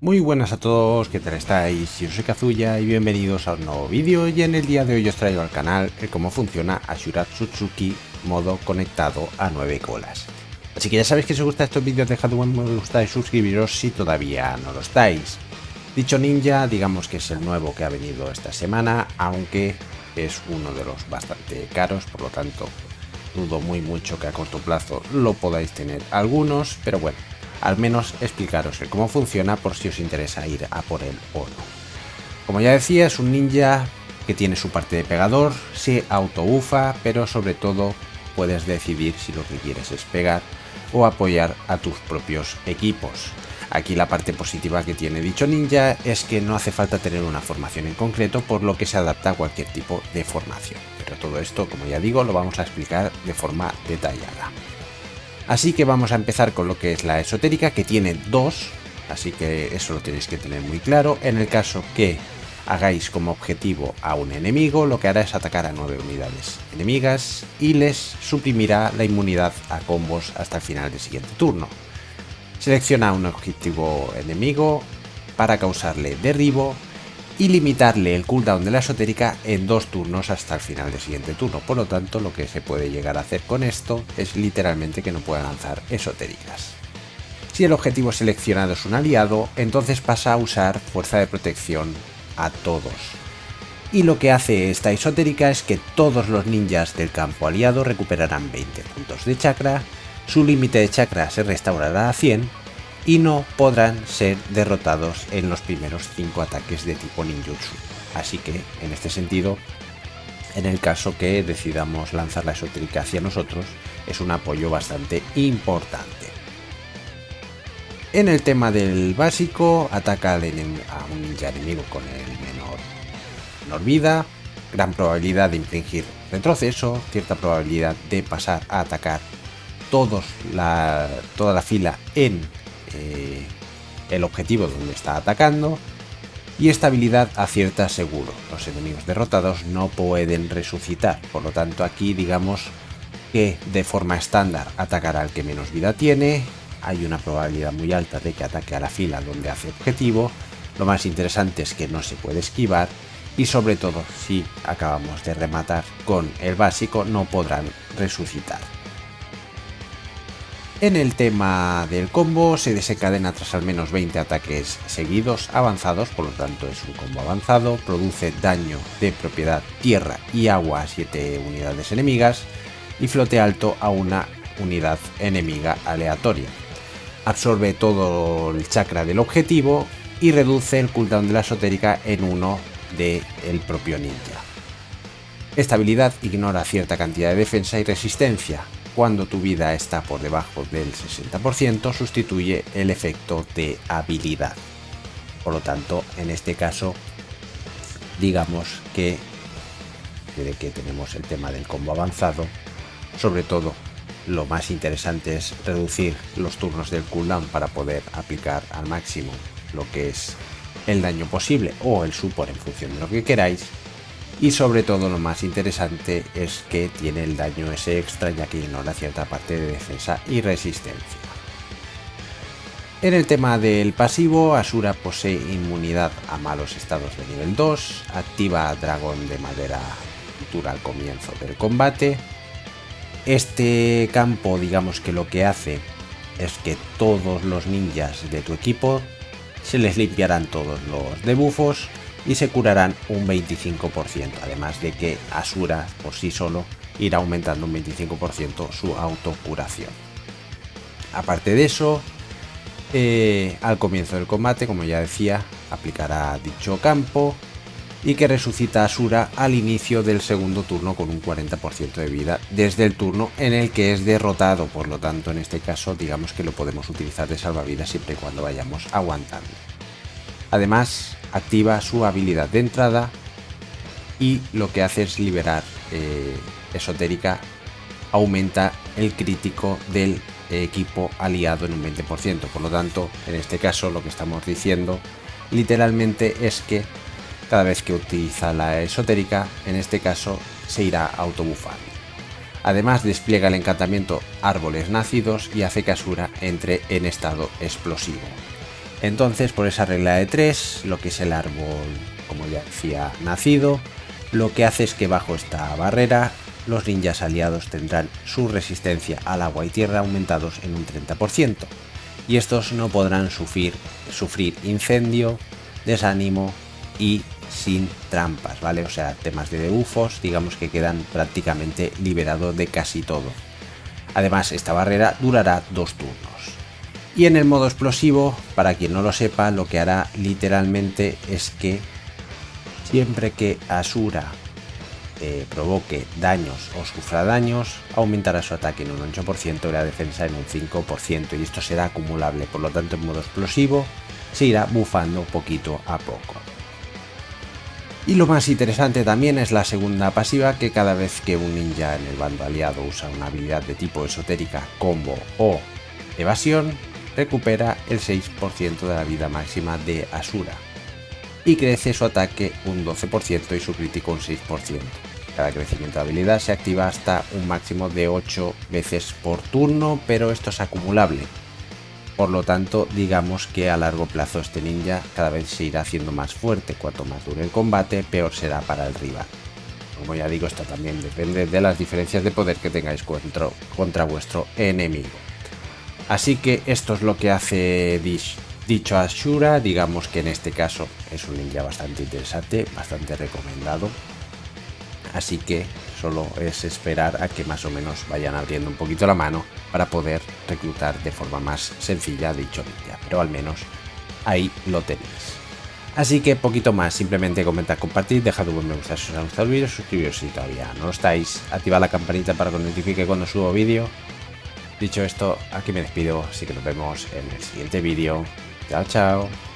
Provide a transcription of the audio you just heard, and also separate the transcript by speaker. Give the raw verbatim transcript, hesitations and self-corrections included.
Speaker 1: Muy buenas a todos, ¿qué tal estáis? Yo soy Kazuya y bienvenidos a un nuevo vídeo, y en el día de hoy os traigo al canal el cómo funciona Ashura Tsutsuki modo conectado a nueve colas. Así que ya sabéis que si os gustan estos vídeos dejad un me gusta y suscribiros si todavía no lo estáis. Dicho ninja, digamos que es el nuevo que ha venido esta semana, aunque es uno de los bastante caros, por lo tanto dudo muy mucho que a corto plazo lo podáis tener algunos, pero bueno, al menos explicaros el cómo funciona por si os interesa ir a por él o no. Como ya decía, es un ninja que tiene su parte de pegador, se auto-bufa, pero sobre todo puedes decidir si lo que quieres es pegar o apoyar a tus propios equipos. Aquí la parte positiva que tiene dicho ninja es que no hace falta tener una formación en concreto, por lo que se adapta a cualquier tipo de formación. Pero todo esto, como ya digo, lo vamos a explicar de forma detallada. Así que vamos a empezar con lo que es la esotérica, que tiene dos, así que eso lo tenéis que tener muy claro. En el caso que hagáis como objetivo a un enemigo, lo que hará es atacar a nueve unidades enemigas y les suprimirá la inmunidad a combos hasta el final del siguiente turno. Selecciona un objetivo enemigo para causarle derribo y limitarle el cooldown de la esotérica en dos turnos hasta el final del siguiente turno. Por lo tanto, lo que se puede llegar a hacer con esto es literalmente que no pueda lanzar esotéricas. Si el objetivo seleccionado es un aliado, entonces pasa a usar fuerza de protección a todos. Y lo que hace esta esotérica es que todos los ninjas del campo aliado recuperarán veinte puntos de chakra, su límite de chakra se restaurará a cien y no podrán ser derrotados en los primeros cinco ataques de tipo ninjutsu. Así que, en este sentido, en el caso que decidamos lanzar la esotérica hacia nosotros, es un apoyo bastante importante. En el tema del básico, ataca a un ninja enemigo con el menor, menor vida, gran probabilidad de infligir retroceso, cierta probabilidad de pasar a atacar todos la, toda la fila en eh, el objetivo donde está atacando, y esta habilidad acierta seguro. Los enemigos derrotados no pueden resucitar, por lo tanto aquí digamos que de forma estándar atacará al que menos vida tiene. Hay una probabilidad muy alta de que ataque a la fila donde hace objetivo. Lo más interesante es que no se puede esquivar y sobre todo si acabamos de rematar con el básico no podrán resucitar. En el tema del combo se desencadena tras al menos veinte ataques seguidos avanzados, por lo tanto es un combo avanzado, produce daño de propiedad tierra y agua a siete unidades enemigas y flote alto a una unidad enemiga aleatoria. Absorbe todo el chakra del objetivo y reduce el cooldown de la esotérica en uno del propio ninja. Esta habilidad ignora cierta cantidad de defensa y resistencia. Cuando tu vida está por debajo del sesenta por ciento, sustituye el efecto de habilidad. Por lo tanto, en este caso, digamos que, de que tenemos el tema del combo avanzado, sobre todo lo más interesante es reducir los turnos del cooldown para poder aplicar al máximo lo que es el daño posible o el support en función de lo que queráis. Y sobre todo lo más interesante es que tiene el daño ese extra, ya que ignora cierta parte de defensa y resistencia. En el tema del pasivo, Ashura posee inmunidad a malos estados de nivel dos, activa dragón de madera futura al comienzo del combate. Este campo, digamos que lo que hace es que todos los ninjas de tu equipo se les limpiarán todos los debuffos y se curarán un veinticinco por ciento, además de que Ashura por sí solo irá aumentando un veinticinco por ciento su autocuración. Aparte de eso, eh, al comienzo del combate, como ya decía, aplicará dicho campo y que resucita a Ashura al inicio del segundo turno con un cuarenta por ciento de vida desde el turno en el que es derrotado. Por lo tanto, en este caso digamos que lo podemos utilizar de salvavidas siempre y cuando vayamos aguantando. Además, activa su habilidad de entrada y lo que hace es liberar eh, esotérica, aumenta el crítico del equipo aliado en un veinte por ciento. Por lo tanto, en este caso lo que estamos diciendo literalmente es que cada vez que utiliza la esotérica, en este caso se irá autobufando. Además despliega el encantamiento Árboles Nacidos y hace que Ashura entre en estado explosivo. Entonces, por esa regla de tres, lo que es el árbol, como ya decía, nacido, lo que hace es que bajo esta barrera los ninjas aliados tendrán su resistencia al agua y tierra aumentados en un treinta por ciento, y estos no podrán sufrir, sufrir incendio, desánimo y sin trampas, ¿vale? O sea, temas de debuffos, digamos que quedan prácticamente liberados de casi todo. Además, esta barrera durará dos turnos. Y en el modo explosivo, para quien no lo sepa, lo que hará literalmente es que siempre que Asura eh, provoque daños o sufra daños, aumentará su ataque en un ocho por ciento y la defensa en un cinco por ciento, y esto será acumulable. Por lo tanto, en modo explosivo se irá bufando poquito a poco. Y lo más interesante también es la segunda pasiva, que cada vez que un ninja en el bando aliado usa una habilidad de tipo esotérica, combo o evasión, recupera el seis por ciento de la vida máxima de Asura y crece su ataque un doce por ciento y su crítico un seis por ciento. Cada crecimiento de habilidad se activa hasta un máximo de ocho veces por turno, pero esto es acumulable. Por lo tanto, digamos que a largo plazo este ninja cada vez se irá haciendo más fuerte. Cuanto más dure el combate, peor será para el rival. Como ya digo, esto también depende de las diferencias de poder que tengáis contra, contra vuestro enemigo. Así que esto es lo que hace Dish, dicho Asura. Digamos que en este caso es un ninja bastante interesante, bastante recomendado. Así que solo es esperar a que más o menos vayan abriendo un poquito la mano para poder reclutar de forma más sencilla dicho ninja, pero al menos ahí lo tenéis. Así que poquito más, simplemente comentar, compartir, dejad un buen me gusta si os ha gustado el vídeo, suscribiros si todavía no lo estáis, activad la campanita para que os notifique cuando subo vídeo. Dicho esto, aquí me despido, así que nos vemos en el siguiente vídeo. Chao, chao.